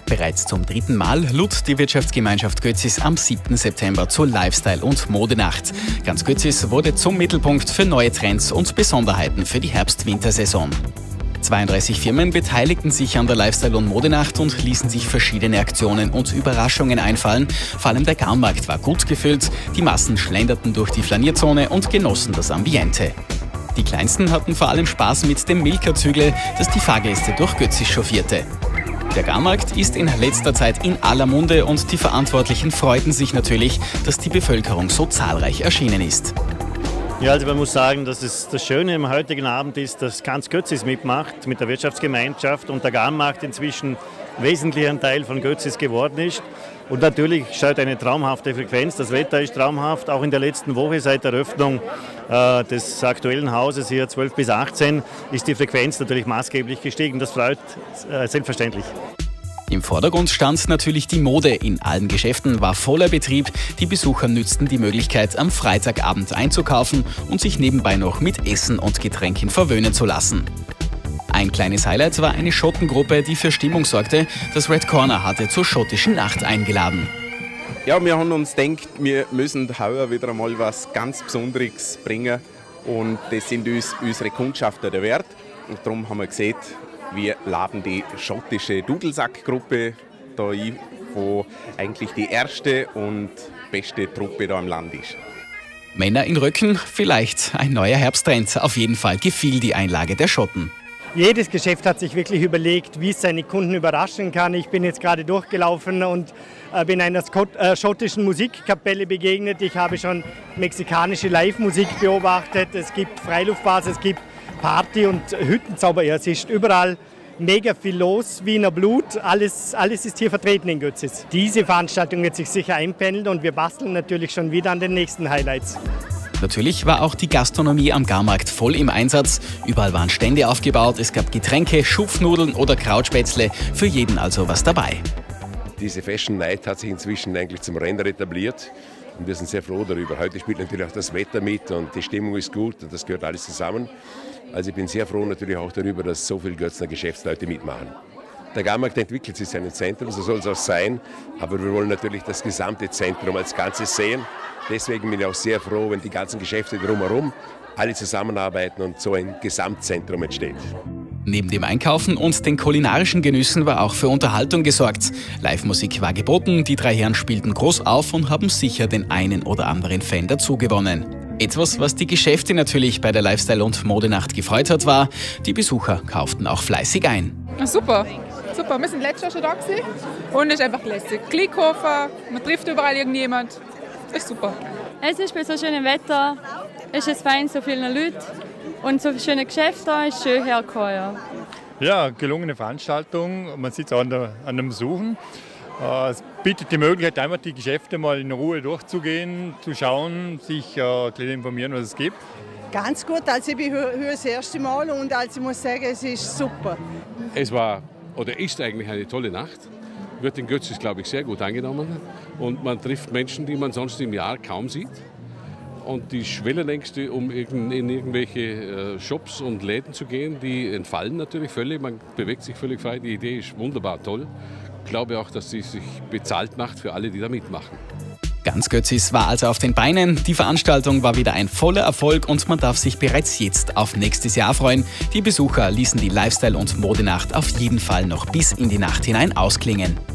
Bereits zum 3. Mal lud die Wirtschaftsgemeinschaft Götzis am 7. September zur Lifestyle- und Modenacht. Ganz Götzis wurde zum Mittelpunkt für neue Trends und Besonderheiten für die Herbst-Wintersaison. 32 Firmen beteiligten sich an der Lifestyle- und Modenacht und ließen sich verschiedene Aktionen und Überraschungen einfallen. Vor allem der Garmarkt war gut gefüllt, die Massen schlenderten durch die Flanierzone und genossen das Ambiente. Die Kleinsten hatten vor allem Spaß mit dem Milka-Zügle, das die Fahrgäste durch Götzis chauffierte. Der Garmarkt ist in letzter Zeit in aller Munde und die Verantwortlichen freuten sich natürlich, dass die Bevölkerung so zahlreich erschienen ist. Ja, also man muss sagen, dass das Schöne am heutigen Abend ist, dass ganz Götzis mitmacht mit der Wirtschaftsgemeinschaft und der Garmarkt inzwischen wesentlich ein Teil von Götzis geworden ist. Und natürlich schaut eine traumhafte Frequenz, das Wetter ist traumhaft. Auch in der letzten Woche seit der Eröffnung des aktuellen Hauses hier 12 bis 18 ist die Frequenz natürlich maßgeblich gestiegen. Das freut selbstverständlich. Im Vordergrund stand natürlich die Mode. In allen Geschäften war voller Betrieb. Die Besucher nützten die Möglichkeit, am Freitagabend einzukaufen und sich nebenbei noch mit Essen und Getränken verwöhnen zu lassen. Ein kleines Highlight war eine Schottengruppe, die für Stimmung sorgte. Das Red Corner hatte zur schottischen Nacht eingeladen. Ja, wir haben uns gedacht, wir müssen heuer wieder einmal was ganz Besonderes bringen. Und das sind uns unsere Kundschafter der Wert. Und darum haben wir gesehen, wir laden die schottische Dudelsack-Gruppe da ein, wo eigentlich die erste und beste Truppe da im Land ist. Männer in Röcken, vielleicht ein neuer Herbsttrend. Auf jeden Fall gefiel die Einlage der Schotten. Jedes Geschäft hat sich wirklich überlegt, wie es seine Kunden überraschen kann. Ich bin jetzt gerade durchgelaufen und bin einer schottischen Musikkapelle begegnet. Ich habe schon mexikanische Live-Musik beobachtet. Es gibt Freiluftbars, es gibt Party- und Hüttenzauber. Es ist überall mega viel los, Wiener Blut, alles ist hier vertreten in Götzis. Diese Veranstaltung wird sich sicher einpendeln und wir basteln natürlich schon wieder an den nächsten Highlights. Natürlich war auch die Gastronomie am Garmarkt voll im Einsatz. Überall waren Stände aufgebaut, es gab Getränke, Schupfnudeln oder Krautspätzle, für jeden also was dabei. Diese Fashion Night hat sich inzwischen eigentlich zum Renner etabliert und wir sind sehr froh darüber. Heute spielt natürlich auch das Wetter mit und die Stimmung ist gut und das gehört alles zusammen. Also ich bin sehr froh natürlich auch darüber, dass so viele Götzner Geschäftsleute mitmachen. Der Garmarkt entwickelt sich zu einem Zentrum, so soll es auch sein, aber wir wollen natürlich das gesamte Zentrum als Ganzes sehen. Deswegen bin ich auch sehr froh, wenn die ganzen Geschäfte drumherum alle zusammenarbeiten und so ein Gesamtzentrum entsteht. Neben dem Einkaufen und den kulinarischen Genüssen war auch für Unterhaltung gesorgt. Live-Musik war geboten, die drei Herren spielten groß auf und haben sicher den einen oder anderen Fan dazu gewonnen. Etwas, was die Geschäfte natürlich bei der Lifestyle- und Modenacht gefreut hat, war, die Besucher kauften auch fleißig ein. Super, super. Wir sind letztes Jahr schon da gewesen und es ist einfach lässig. Klickhofer, man trifft überall irgendjemand. Das ist super. Es ist bei so schönem Wetter, es ist fein, so viele Leute und so schöne Geschäfte, ist schön hergekommen. Ja, gelungene Veranstaltung, man sitzt auch an dem Besuchen. Es bietet die Möglichkeit, einfach die Geschäfte mal in Ruhe durchzugehen, zu schauen, sich zu informieren, was es gibt. Ganz gut, also ich bin hier das erste Mal und also ich muss sagen, es ist super. Es war oder ist eigentlich eine tolle Nacht. Wird in Götzis, glaube ich, sehr gut angenommen. Und man trifft Menschen, die man sonst im Jahr kaum sieht. Und die Schwellenängste, um in irgendwelche Shops und Läden zu gehen, die entfallen natürlich völlig. Man bewegt sich völlig frei. Die Idee ist wunderbar toll. Ich glaube auch, dass sie sich bezahlt macht für alle, die da mitmachen. Ganz Götzis war also auf den Beinen. Die Veranstaltung war wieder ein voller Erfolg und man darf sich bereits jetzt auf nächstes Jahr freuen. Die Besucher ließen die Lifestyle- und Modenacht auf jeden Fall noch bis in die Nacht hinein ausklingen.